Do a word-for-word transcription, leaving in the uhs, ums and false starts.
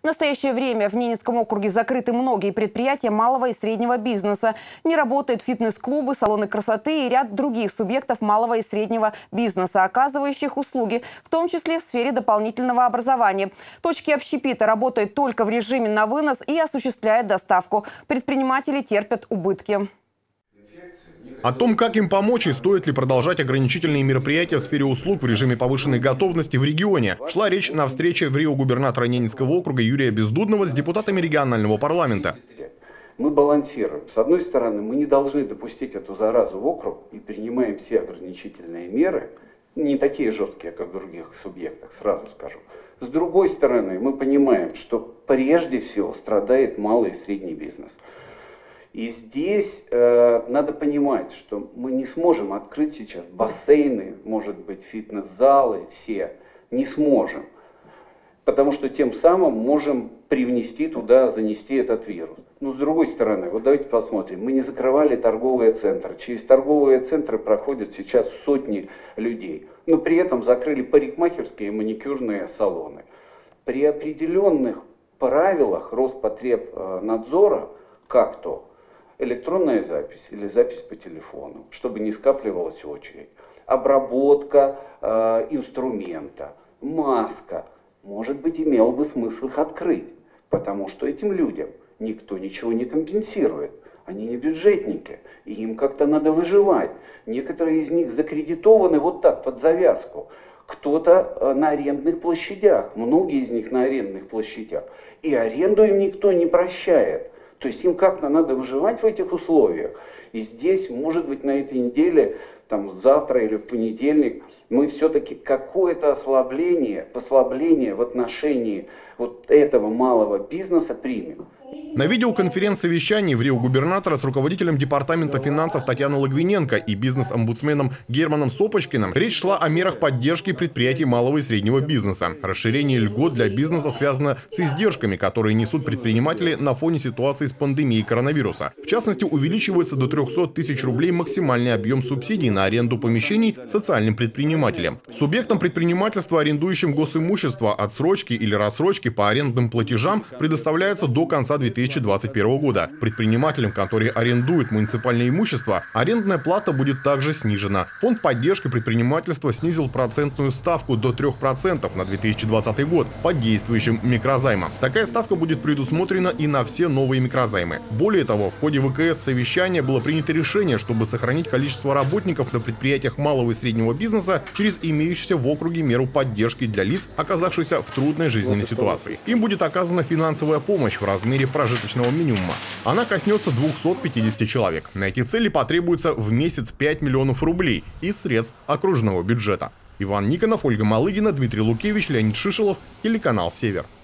настоящее время в Ненецком округе закрыты многие предприятия малого и среднего бизнеса. Не работают фитнес-клубы, салоны красоты и ряд других субъектов малого и среднего бизнеса, оказывающих услуги, в том числе в сфере дополнительного образования. Точки общепита работают только в режиме на вынос и осуществляют доставку. Предприниматели терпят убытки. О том, как им помочь и стоит ли продолжать ограничительные мероприятия в сфере услуг в режиме повышенной готовности в регионе, шла речь на встрече в Рио губернатора Ненецкого округа Юрия Бездудного с депутатами регионального парламента. Мы балансируем. С одной стороны, мы не должны допустить эту заразу в округ и принимаем все ограничительные меры, не такие жесткие, как в других субъектах, сразу скажу. С другой стороны, мы понимаем, что прежде всего страдает малый и средний бизнес. И здесь э, надо понимать, что мы не сможем открыть сейчас бассейны, может быть, фитнес-залы, все, не сможем. Потому что тем самым можем привнести туда, занести этот вирус. Но с другой стороны, вот давайте посмотрим, мы не закрывали торговые центры. Через торговые центры проходят сейчас сотни людей. Но при этом закрыли парикмахерские и маникюрные салоны. При определенных правилах Роспотребнадзора, как то, электронная запись или запись по телефону, чтобы не скапливалась очередь, обработка э, инструмента, маска, может быть, имело бы смысл их открыть, потому что этим людям никто ничего не компенсирует. Они не бюджетники, и им как-то надо выживать. Некоторые из них закредитованы вот так, под завязку. Кто-то на арендных площадях, многие из них на арендных площадях. И аренду им никто не прощает. То есть им как-то надо выживать в этих условиях. И здесь, может быть, на этой неделе, там, завтра или в понедельник, мы все-таки какое-то ослабление, послабление в отношении вот этого малого бизнеса примем. На видеоконференц-совещании в Рио губернатора с руководителем департамента финансов Татьяной Логвиненко и бизнес-омбудсменом Германом Сопочкиным речь шла о мерах поддержки предприятий малого и среднего бизнеса. Расширение льгот для бизнеса связано с издержками, которые несут предприниматели на фоне ситуации с пандемией коронавируса. В частности, увеличивается до трёхсот тысяч рублей максимальный объем субсидий на аренду помещений социальным предпринимателям. Субъектам предпринимательства, арендующим госимущество, отсрочки или рассрочки по арендным платежам предоставляется до конца две тысячи двадцать первого года. Предпринимателям, которые арендуют муниципальное имущество, арендная плата будет также снижена. Фонд поддержки предпринимательства снизил процентную ставку до трёх процентов на две тысячи двадцатый год по действующим микрозаймам. Такая ставка будет предусмотрена и на все новые микрозаймы. Более того, в ходе вэ ка эс совещания было принято решение, чтобы сохранить количество работников на предприятиях малого и среднего бизнеса через имеющуюся в округе меру поддержки для лиц, оказавшихся в трудной жизненной ситуации. Им будет оказана финансовая помощь в размере прожиточного минимума. Она коснется двухсот пятидесяти человек. На эти цели потребуется в месяц пять миллионов рублей из средств окружного бюджета. Иван Никонов, Ольга Малыгина, Дмитрий Лукевич, Леонид Шишелов, телеканал «Север».